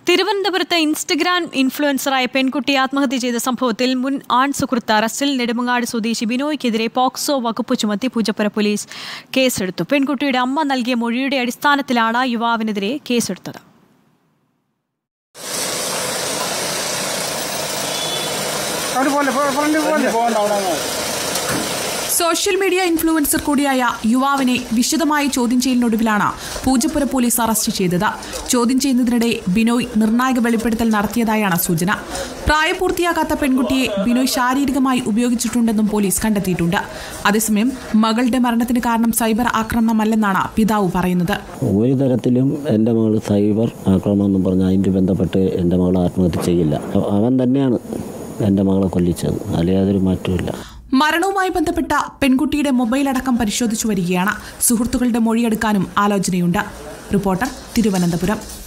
തിരുവനന്തപുരത്ത് ഇൻസ്റ്റഗ്രാം ഇൻഫ്ലുവൻസറായ പെൺകുട്ടി ആത്മഹത്യ ചെയ്ത സംഭവത്തിൽ മുൻ ആൺ സുഹൃത്ത് അറസ്റ്റിൽ. നെടുമങ്ങാട് സ്വദേശി ബിനോയ്ക്കെതിരെ പോക്സോ വകുപ്പ് ചുമത്തി പൂജപ്പുര പോലീസ് കേസെടുത്തു. പെൺകുട്ടിയുടെ അമ്മ നൽകിയ മൊഴിയുടെ അടിസ്ഥാനത്തിലാണ് യുവാവിനെതിരെ കേസെടുത്തത്. സോഷ്യൽ മീഡിയ ഇൻഫ്ലുവൻസർ കൂടിയായ യുവാവിനെ വിശദമായി ചോദ്യം ചെയ്യലിനൊടുവിലാണ് പൂജപ്പുര പോലീസ് അറസ്റ്റ് ചെയ്തത്. ചോദ്യം ചെയ്യുന്നതിനിടെ ബിനോയ് നിർണായക വെളിപ്പെടുത്തൽ നടത്തിയതായാണ് സൂചന. പ്രായപൂർത്തിയാകാത്ത പെൺകുട്ടിയെ ബിനോയ് ശാരീരികമായി ഉപയോഗിച്ചിട്ടുണ്ടെന്നും പോലീസ് കണ്ടെത്തിയിട്ടുണ്ട്. അതേസമയം മകളുടെ മരണത്തിന് കാരണം സൈബർ ആക്രമണമല്ലെന്നാണ് പിതാവ് പറയുന്നത്. ഒരു തരത്തിലും എൻ്റെ മകൾ സൈബർ ആക്രമണം എന്ന് പറഞ്ഞാൽ അതിൻ്റെ ബന്ധപ്പെട്ട് എൻ്റെ മകൾ ആത്മഹത്യ ചെയ്യില്ല. അവൻ തന്നെയാണ് എൻ്റെ മകളെ കൊല്ലിച്ചത്, അല്ലെങ്കിൽ യാതൊരു മാറ്റമില്ല. മരണവുമായി ബന്ധപ്പെട്ട പെൺകുട്ടിയുടെ മൊബൈൽ അടക്കം പരിശോധിച്ചു വരികയാണ്. സുഹൃത്തുക്കളുടെ മൊഴിയെടുക്കാനും ആലോചനയുണ്ട്. റിപ്പോർട്ടർ, തിരുവനന്തപുരം.